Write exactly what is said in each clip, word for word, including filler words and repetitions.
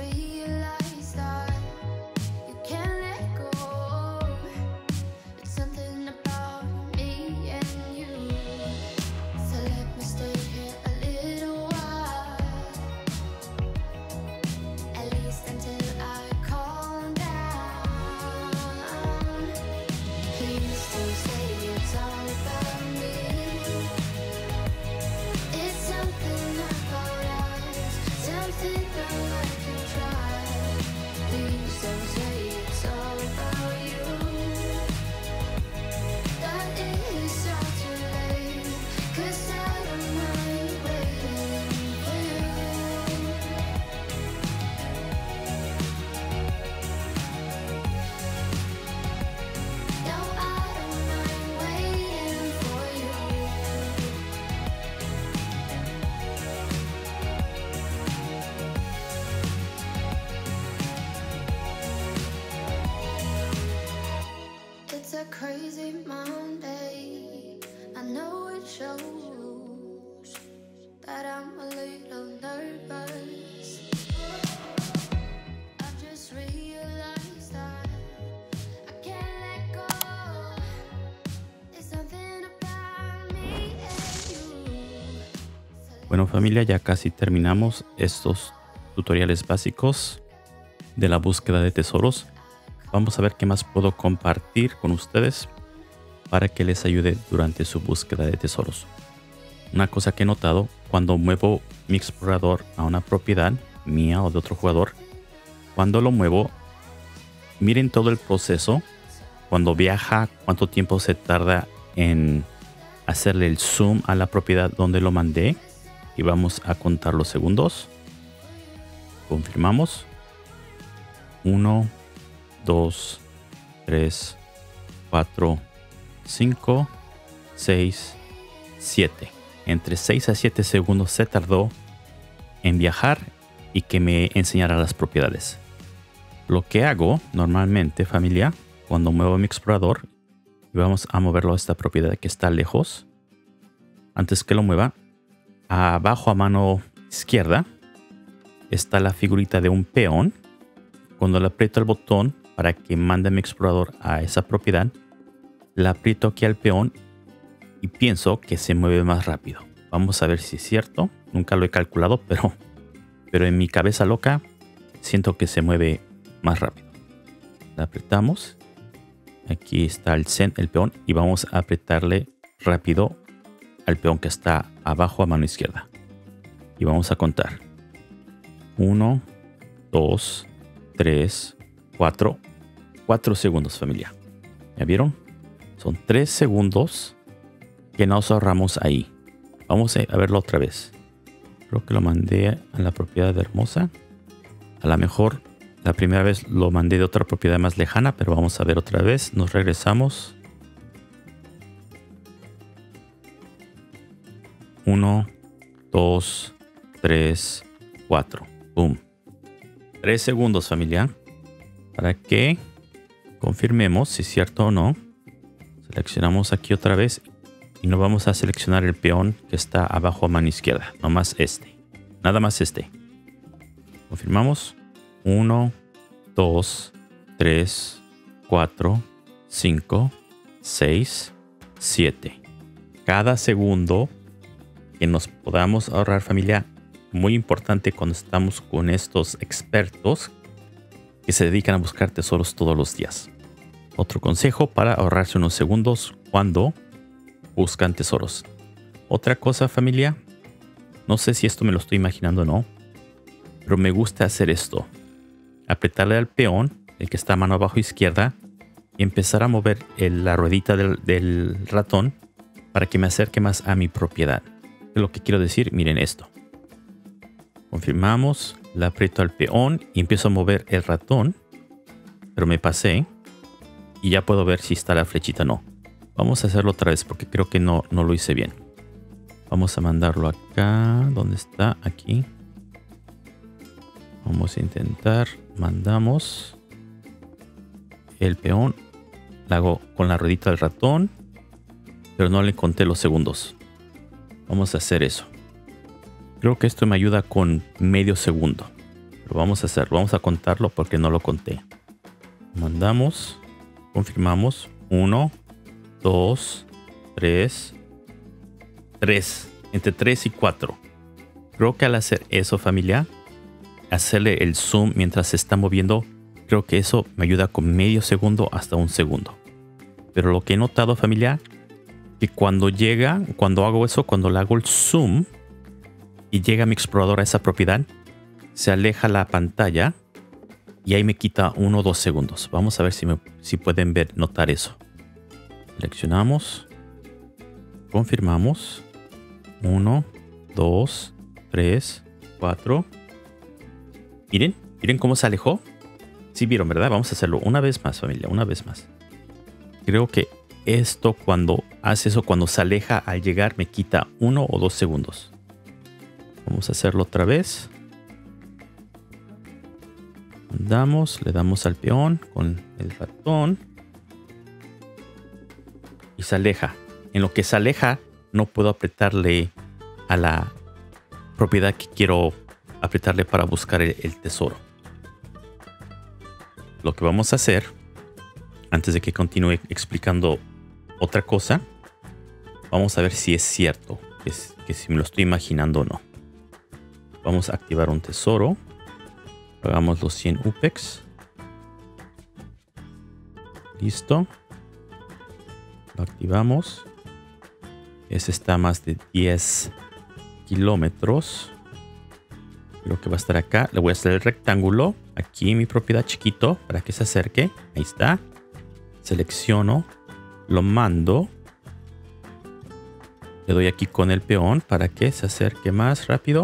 realized that you can't let go. It's something about me and you. So let me stay here a little while, at least until I calm down. Please don't say it's all about me. It's something about us, something that I can try. Please don't say it's all about you. That is all too late, 'cause I don't mind waiting for you. No, I don't mind waiting for you. It's a crazy Monday. I know it shows that I'm a little nervous. I just realized that I can't let go. There's something about me and you. Bueno, familia, ya casi terminamos estos tutoriales básicos de la búsqueda de tesoros. Vamos a ver qué más puedo compartir con ustedes para que les ayude durante su búsqueda de tesoros. Una cosa que he notado, cuando muevo mi explorador a una propiedad mía o de otro jugador, cuando lo muevo, miren todo el proceso. Cuando viaja, cuánto tiempo se tarda en hacerle el zoom a la propiedad donde lo mandé. Y vamos a contar los segundos. Confirmamos. Uno, dos, tres, cuatro, cinco, seis, siete. Entre seis a siete segundos se tardó en viajar y que me enseñara las propiedades. Lo que hago normalmente, familia, cuando muevo mi explorador y vamos a moverlo a esta propiedad que está lejos, antes que lo mueva, abajo a mano izquierda está la figurita de un peón. Cuando le aprieto el botón para que mande mi explorador a esa propiedad, le aprieto aquí al peón y pienso que se mueve más rápido. Vamos a ver si es cierto. Nunca lo he calculado, pero, pero en mi cabeza loca siento que se mueve más rápido. Le apretamos. Aquí está el, cen, el peón y vamos a apretarle rápido al peón que está abajo a mano izquierda. Y vamos a contar. Uno, dos, tres, cuatro. Cuatro segundos, familia. ¿Ya vieron? Son tres segundos que nos ahorramos ahí. Vamos a verlo otra vez. Creo que lo mandé a la propiedad de Hermosa. A lo mejor la primera vez lo mandé de otra propiedad más lejana, pero vamos a ver otra vez. Nos regresamos. Uno, dos, tres, cuatro. Boom. Tres segundos, familia. Para que confirmemos si es cierto o no. Seleccionamos aquí otra vez. Y no vamos a seleccionar el peón que está abajo a mano izquierda. Nomás este. Nada más este. Confirmamos. Uno, dos, tres, cuatro, cinco, seis, siete. Cada segundo que nos podamos ahorrar, familia, muy importante cuando estamos con estos expertos que se dedican a buscar tesoros todos los días. Otro consejo para ahorrarse unos segundos cuando buscan tesoros. Otra cosa, familia, no sé si esto me lo estoy imaginando o no, pero me gusta hacer esto. Apretarle al peón, el que está a mano abajo izquierda, y empezar a mover el, la ruedita del, del ratón para que me acerque más a mi propiedad. ¿Qué es lo que quiero decir? Miren esto. Confirmamos, le aprieto al peón y empiezo a mover el ratón, pero me pasé y ya puedo ver si está la flechita o no. Vamos a hacerlo otra vez porque creo que no, no lo hice bien. Vamos a mandarlo acá. ¿Dónde está? Aquí. Vamos a intentar. Mandamos el peón. Lo hago con la ruedita del ratón, pero no le conté los segundos. Vamos a hacer eso. Creo que esto me ayuda con medio segundo. Lo vamos a hacer. Vamos a contarlo porque no lo conté. Mandamos. Confirmamos. Uno, dos, tres. Tres. Entre tres y cuatro. Creo que al hacer eso, familia, hacerle el zoom mientras se está moviendo, creo que eso me ayuda con medio segundo hasta un segundo. Pero lo que he notado, familia, que cuando llega, cuando hago eso, cuando le hago el zoom y llega mi explorador a esa propiedad, se aleja la pantalla y ahí me quita uno o dos segundos. Vamos a ver si, me, si pueden ver, notar eso. Seleccionamos. Confirmamos. Uno, dos, tres, cuatro. Miren, miren cómo se alejó. Sí vieron, ¿verdad? Vamos a hacerlo una vez más, familia, una vez más. Creo que esto cuando hace eso, cuando se aleja al llegar, me quita uno o dos segundos. Vamos a hacerlo otra vez. Andamos, le damos al peón con el ratón. Y se aleja. En lo que se aleja, no puedo apretarle a la propiedad que quiero apretarle para buscar el, el tesoro. Lo que vamos a hacer, antes de que continúe explicando otra cosa, vamos a ver si es cierto, que, es, que si me lo estoy imaginando o no. Vamos a activar un tesoro. Pagamos los cien U P E X. Listo. Lo activamos. Ese está a más de diez kilómetros. Creo que va a estar acá. Le voy a hacer el rectángulo. Aquí en mi propiedad chiquito. Para que se acerque. Ahí está. Selecciono. Lo mando. Le doy aquí con el peón. Para que se acerque más rápido.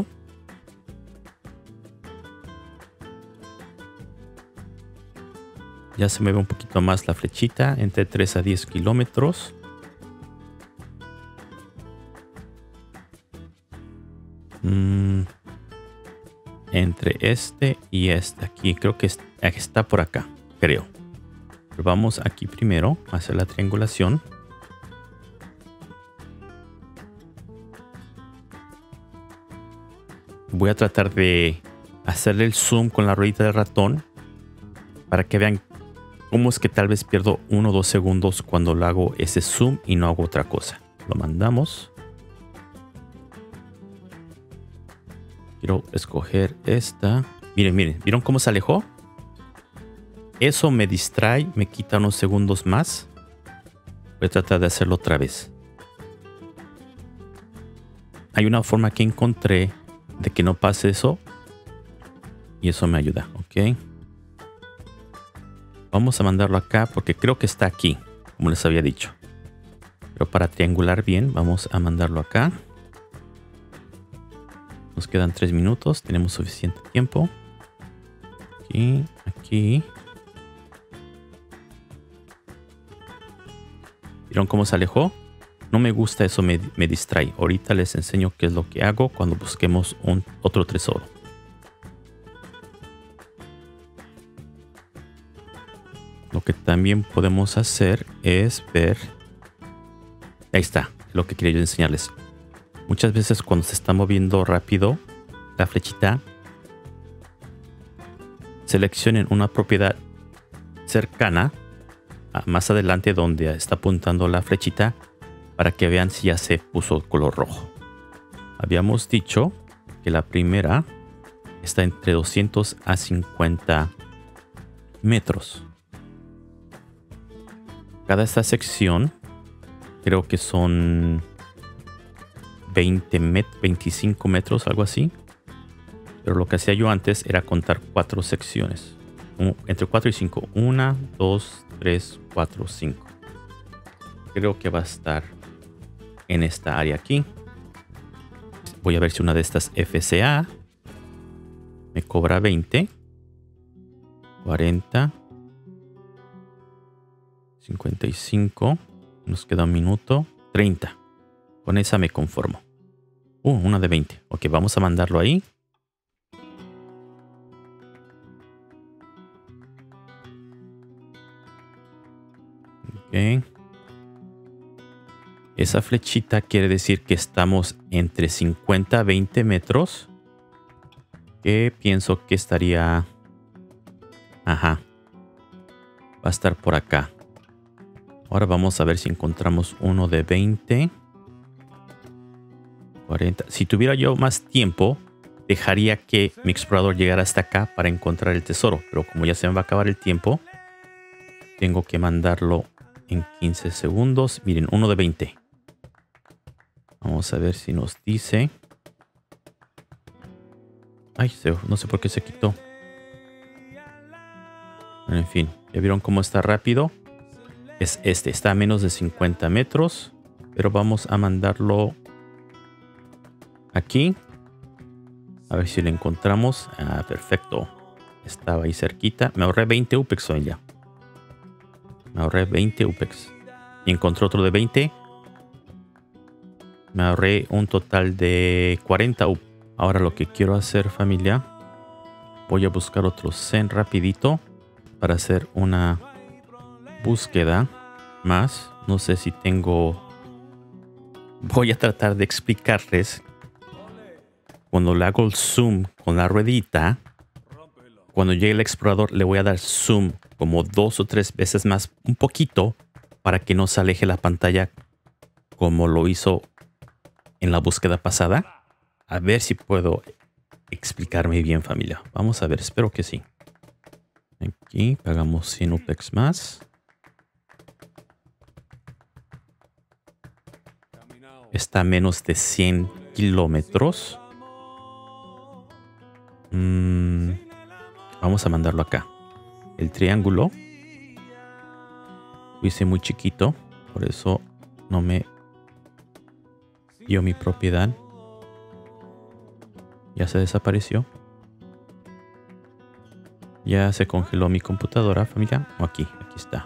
Ya se mueve un poquito más la flechita. Entre tres a diez kilómetros. Mm, entre este y este. Aquí creo que está por acá. Creo. Pero vamos aquí primero a hacer la triangulación. Voy a tratar de hacerle el zoom con la ruedita del ratón. Para que vean cómo es que tal vez pierdo uno o dos segundos cuando lo hago ese zoom y no hago otra cosa. Lo mandamos. Quiero escoger esta. Miren, miren. ¿Vieron cómo se alejó? Eso me distrae. Me quita unos segundos más. Voy a tratar de hacerlo otra vez. Hay una forma que encontré de que no pase eso. Y eso me ayuda. Ok. Vamos a mandarlo acá porque creo que está aquí. Como les había dicho. Pero para triangular bien, vamos a mandarlo acá. Nos quedan tres minutos. Tenemos suficiente tiempo. Aquí, aquí. ¿Vieron cómo se alejó? No me gusta eso, me, me distrae. Ahorita les enseño qué es lo que hago cuando busquemos un, otro tesoro. Lo que también podemos hacer es ver. Ahí está, lo que quería yo enseñarles. Muchas veces cuando se está moviendo rápido la flechita, seleccionen una propiedad cercana a más adelante donde está apuntando la flechita para que vean si ya se puso color rojo. Habíamos dicho que la primera está entre doscientos a cincuenta metros. Cada esta sección creo que son veinte met veinticinco metros, algo así. Pero lo que hacía yo antes era contar cuatro secciones. Entre cuatro y cinco. Una, dos, tres, cuatro, cinco. Creo que va a estar en esta área aquí. Voy a ver si una de estas F C A me cobra veinte, cuarenta, cincuenta y cinco. Nos queda un minuto. treinta. Con esa me conformo. Uh, una de veinte. Ok, vamos a mandarlo ahí. Ok. Esa flechita quiere decir que estamos entre cincuenta a veinte metros. Ok, que pienso que estaría... Ajá. Va a estar por acá. Ahora vamos a ver si encontramos uno de veinte. cuarenta. Si tuviera yo más tiempo, dejaría que mi explorador llegara hasta acá para encontrar el tesoro. Pero como ya se me va a acabar el tiempo, tengo que mandarlo en quince segundos. Miren, uno de veinte. Vamos a ver si nos dice. Ay, no sé por qué se quitó. En fin, ya vieron cómo está rápido. Es este, está a menos de cincuenta metros. Pero vamos a mandarlo aquí. A ver si lo encontramos. Ah, perfecto. Estaba ahí cerquita. Me ahorré veinte U P E X hoy ya. Me ahorré veinte U P E X. Y encontré otro de veinte. Me ahorré un total de cuarenta U P E X. Ahora lo que quiero hacer, familia. Voy a buscar otro Zen rapidito. Para hacer una búsqueda más. No sé si tengo... Voy a tratar de explicarles. Cuando le hago el zoom con la ruedita, cuando llegue el explorador le voy a dar zoom como dos o tres veces más, un poquito, para que no se aleje la pantalla como lo hizo en la búsqueda pasada. A ver si puedo explicarme bien, familia. Vamos a ver, espero que sí. Aquí pagamos cien U P E X más. Está a menos de cien kilómetros. Mm, vamos a mandarlo acá. El triángulo lo hice muy chiquito, por eso no me dio mi propiedad. Ya se desapareció. Ya se congeló mi computadora, familia. O aquí, aquí está.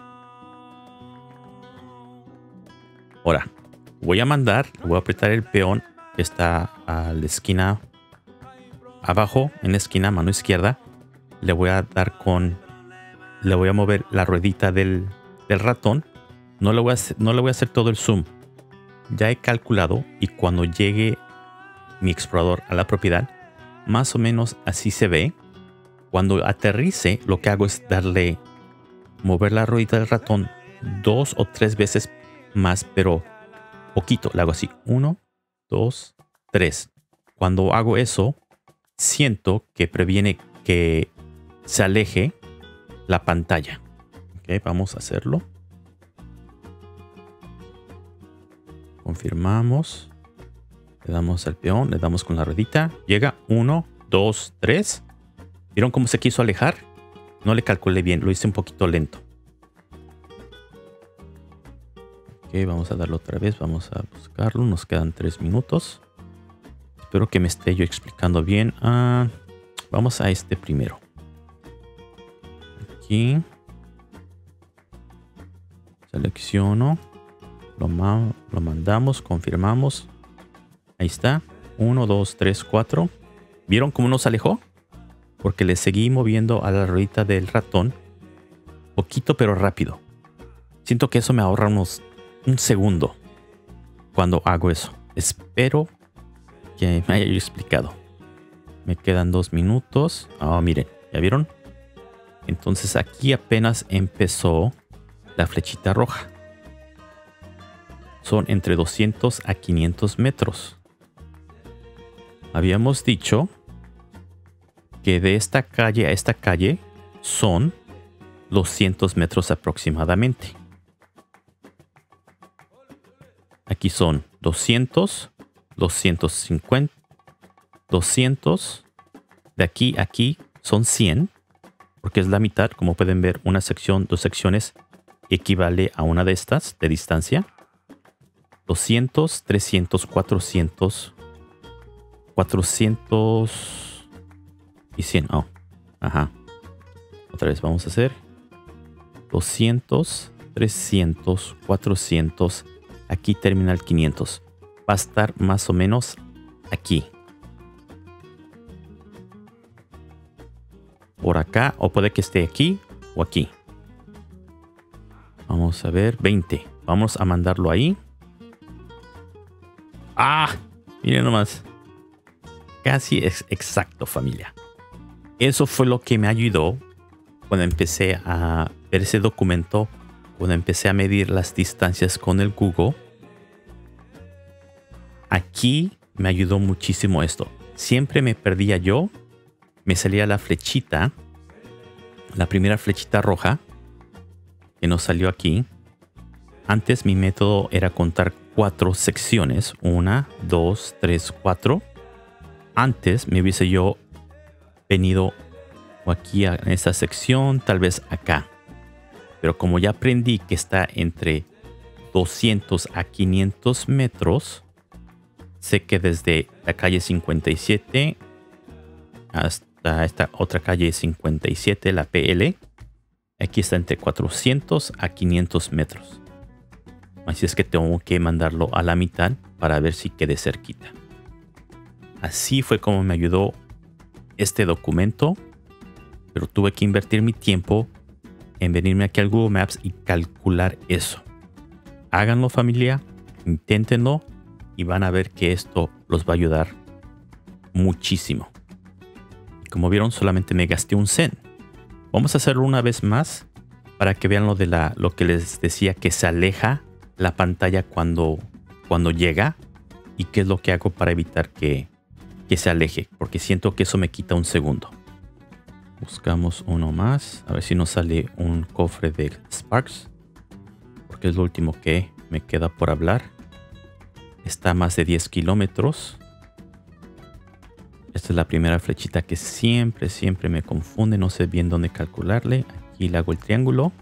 Ahora, voy a mandar, voy a apretar el peón que está a la esquina abajo, en la esquina, mano izquierda. Le voy a dar con... Le voy a mover la ruedita del, del ratón. No le, voy a hacer, no le voy a hacer todo el zoom. Ya he calculado y cuando llegue mi explorador a la propiedad, más o menos así se ve. Cuando aterrice, lo que hago es darle... Mover la ruedita del ratón dos o tres veces más, pero poquito. Le hago así. Uno, dos, tres. Cuando hago eso... Siento que previene que se aleje la pantalla. Ok, vamos a hacerlo. Confirmamos. Le damos al peón, le damos con la ruedita. Llega uno, dos, tres. ¿Vieron cómo se quiso alejar? No le calculé bien, lo hice un poquito lento. Ok, vamos a darlo otra vez. Vamos a buscarlo. Nos quedan tres minutos. Espero que me esté yo explicando bien. Ah, vamos a este primero. Aquí. Selecciono. Lo, ma lo mandamos. Confirmamos. Ahí está. uno, dos, tres, cuatro. ¿Vieron cómo nos alejó? Porque le seguí moviendo a la ruedita del ratón. Poquito pero rápido. Siento que eso me ahorra unos un segundo. Cuando hago eso. Espero que me haya yo explicado. Me quedan dos minutos. Ah, oh, miren, ¿ya vieron? Entonces aquí apenas empezó la flechita roja. Son entre doscientos a quinientos metros. Habíamos dicho que de esta calle a esta calle son doscientos metros aproximadamente. Aquí son doscientos, doscientos cincuenta, doscientos. De aquí a aquí son cien, porque es la mitad. Como pueden ver, una sección, dos secciones equivale a una de estas de distancia. doscientos, trescientos, cuatrocientos, cuatrocientos y cien. Oh, ajá. Otra vez vamos a hacer doscientos, trescientos, cuatrocientos. Aquí termina el quinientos. Va a estar más o menos aquí. Por acá, o puede que esté aquí o aquí. Vamos a ver, veinte. Vamos a mandarlo ahí. ¡Ah! Miren nomás. Casi es exacto, familia. eso fue lo que me ayudó cuando empecé a ver ese documento, cuando empecé a medir las distancias con el Google. Aquí me ayudó muchísimo esto. Siempre me perdía yo, me salía la flechita, la primera flechita roja que nos salió aquí. Antes mi método era contar cuatro secciones. Una, dos, tres, cuatro. Antes me hubiese yo venido aquí en esta sección, tal vez acá. Pero como ya aprendí que está entre doscientos a quinientos metros, sé que desde la calle cincuenta y siete hasta esta otra calle cincuenta y siete, la P L, aquí está entre cuatrocientos a quinientos metros. Así es que tengo que mandarlo a la mitad para ver si quede cerquita. Así fue como me ayudó este documento, pero tuve que invertir mi tiempo en venirme aquí al Google Maps y calcular eso. Háganlo, familia, inténtenlo y van a ver que esto los va a ayudar muchísimo. Como vieron, solamente me gasté un cent. Vamos a hacerlo una vez más para que vean lo de la, lo que les decía, que se aleja la pantalla cuando, cuando llega, y qué es lo que hago para evitar que, que se aleje, porque siento que eso me quita un segundo. Buscamos uno más, a ver si nos sale un cofre de Sparks, porque es lo último que me queda por hablar. Está a más de diez kilómetros. Esta es la primera flechita que siempre, siempre me confunde. No sé bien dónde calcularle. Aquí le hago el triángulo.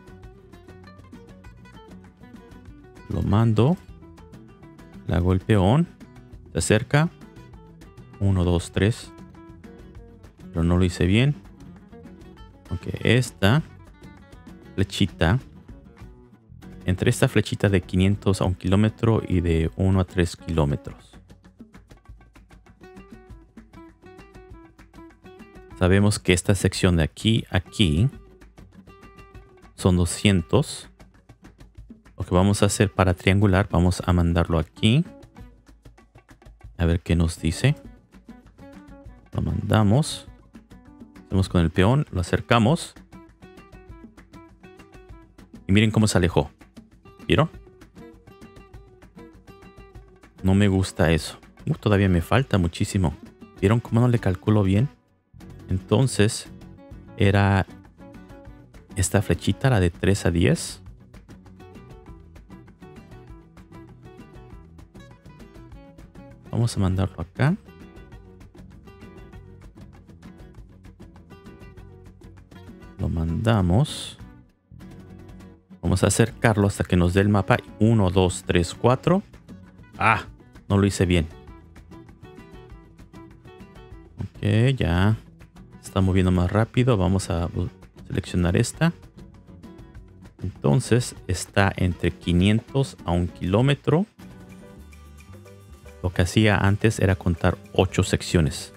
Lo mando. Le hago el peón. Se acerca. uno, dos, tres. Pero no lo hice bien. Ok, esta flechita. Entre esta flechita de quinientos a un kilómetro y de uno a tres kilómetros. Sabemos que esta sección de aquí a aquí son doscientos. Lo que vamos a hacer para triangular, vamos a mandarlo aquí. A ver qué nos dice. Lo mandamos. Hacemos con el peón, lo acercamos. Y miren cómo se alejó. ¿Vieron? No me gusta eso. Uh, todavía me falta muchísimo. ¿Vieron cómo no le calculo bien? Entonces, era esta flechita, la de tres a diez. Vamos a mandarlo acá. Lo mandamos. Vamos a acercarlo hasta que nos dé el mapa. uno, dos, tres, cuatro. Ah, no lo hice bien. Ok, ya. Está moviendo más rápido. Vamos a seleccionar esta. Entonces está entre quinientos a un kilómetro. Lo que hacía antes era contar ocho secciones.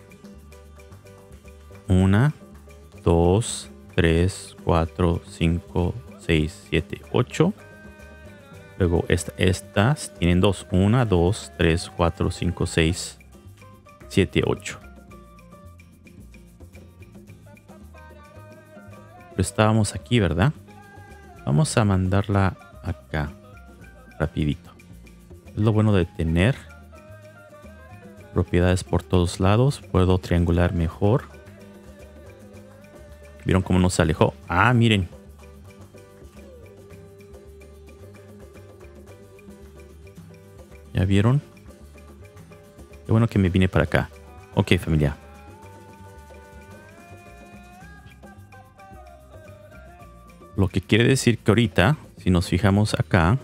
Una, dos, tres, cuatro, cinco, seis, siete, ocho. Luego esta, estas tienen dos. Una, dos, tres, cuatro, cinco, seis, siete, ocho. Pero estábamos aquí, ¿verdad? Vamos a mandarla acá. Rapidito. Es lo bueno de tener propiedades por todos lados. Puedo triangular mejor. ¿Vieron cómo nos alejó? Ah, miren. ¿Ya vieron? Qué bueno que me vine para acá. Ok, familia. Lo que quiere decir que ahorita, si nos fijamos acá,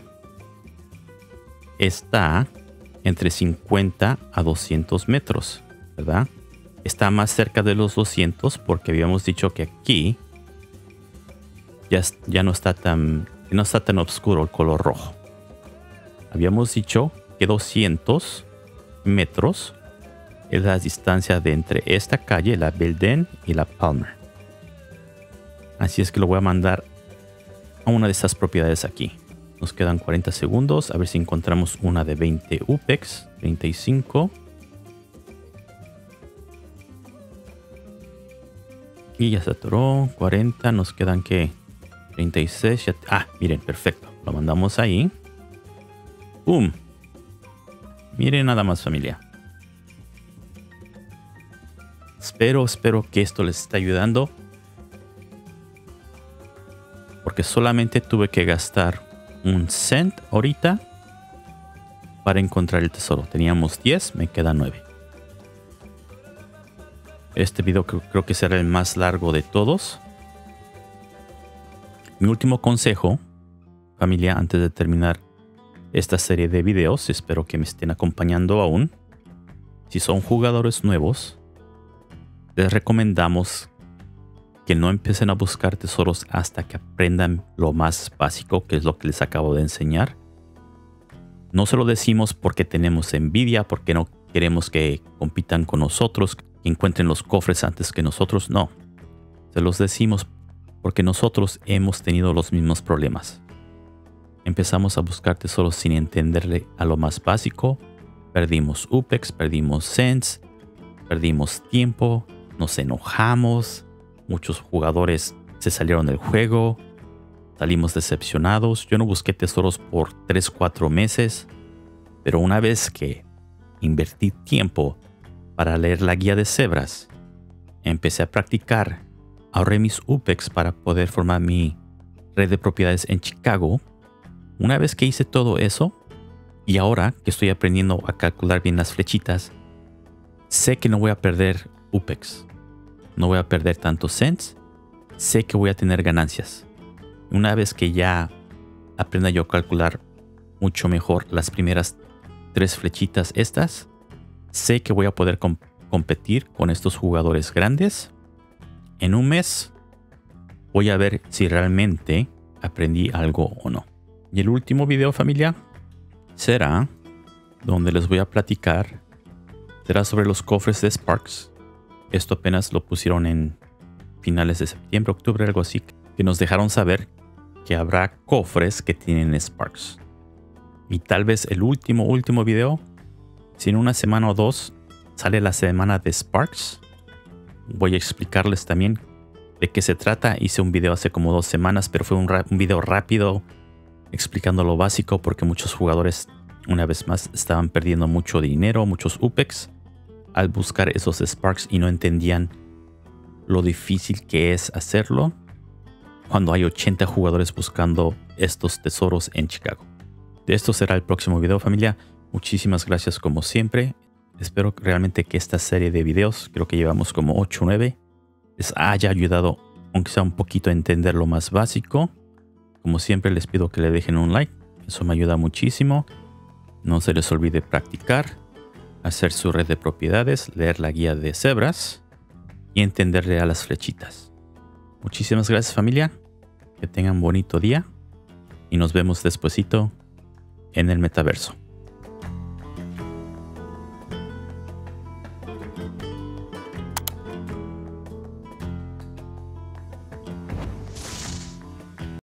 está entre cincuenta a doscientos metros, ¿verdad? Está más cerca de los doscientos porque habíamos dicho que aquí ya, ya no está tan, no está tan oscuro el color rojo. Habíamos dicho que doscientos metros es la distancia de entre esta calle, la Belden y la Palmer. Así es que lo voy a mandar a una de estas propiedades aquí. Nos quedan cuarenta segundos. A ver si encontramos una de veinte U P E X. treinta y cinco. Y ya se atoró. cuarenta. Nos quedan que treinta y seis. Ya, ah, miren, perfecto. Lo mandamos ahí. ¡Pum! Miren nada más, familia. Espero, espero que esto les esté ayudando. Porque solamente tuve que gastar un cent ahorita para encontrar el tesoro. Teníamos diez, me quedan nueve. Este video creo, creo que será el más largo de todos. Mi último consejo, familia, antes de terminar esta serie de videos, espero que me estén acompañando aún. Si son jugadores nuevos, les recomendamos que no empiecen a buscar tesoros hasta que aprendan lo más básico, que es lo que les acabo de enseñar. No se lo decimos porque tenemos envidia, porque no queremos que compitan con nosotros, que encuentren los cofres antes que nosotros. No, se los decimos porque nosotros hemos tenido los mismos problemas. Empezamos a buscar tesoros sin entenderle a lo más básico. Perdimos U P E X, perdimos cents, perdimos tiempo, nos enojamos. Muchos jugadores se salieron del juego. Salimos decepcionados. Yo no busqué tesoros por tres cuatro meses. Pero una vez que invertí tiempo para leer la guía de cebras, empecé a practicar, ahorré mis U P E X para poder formar mi red de propiedades en Chicago. Una vez que hice todo eso, y ahora que estoy aprendiendo a calcular bien las flechitas, sé que no voy a perder U P E X. No voy a perder tantos cents. Sé que voy a tener ganancias. Una vez que ya aprenda yo a calcular mucho mejor las primeras tres flechitas estas, sé que voy a poder com- competir con estos jugadores grandes. En un mes voy a ver si realmente aprendí algo o no. Y el último video, familia, será donde les voy a platicar. Será sobre los cofres de Sparks. Esto apenas lo pusieron en finales de septiembre, octubre, algo así, que nos dejaron saber que habrá cofres que tienen Sparks. Y tal vez el último, último video, si en una semana o dos sale la semana de Sparks, voy a explicarles también de qué se trata. Hice un video hace como dos semanas, pero fue un, un video rápido explicando lo básico porque muchos jugadores, una vez más, estaban perdiendo mucho dinero, muchos U P E X al buscar esos Sparks y no entendían lo difícil que es hacerlo cuando hay ochenta jugadores buscando estos tesoros en Chicago. De esto será el próximo video, familia. Muchísimas gracias como siempre. Espero realmente que esta serie de videos, creo que llevamos como ocho o nueve, les haya ayudado, aunque sea un poquito, a entender lo más básico. Como siempre les pido que le dejen un like. Eso me ayuda muchísimo. No se les olvide practicar, hacer su red de propiedades, leer la guía de cebras y entenderle a las flechitas. Muchísimas gracias, familia. Que tengan un bonito día y nos vemos despuesito en el metaverso.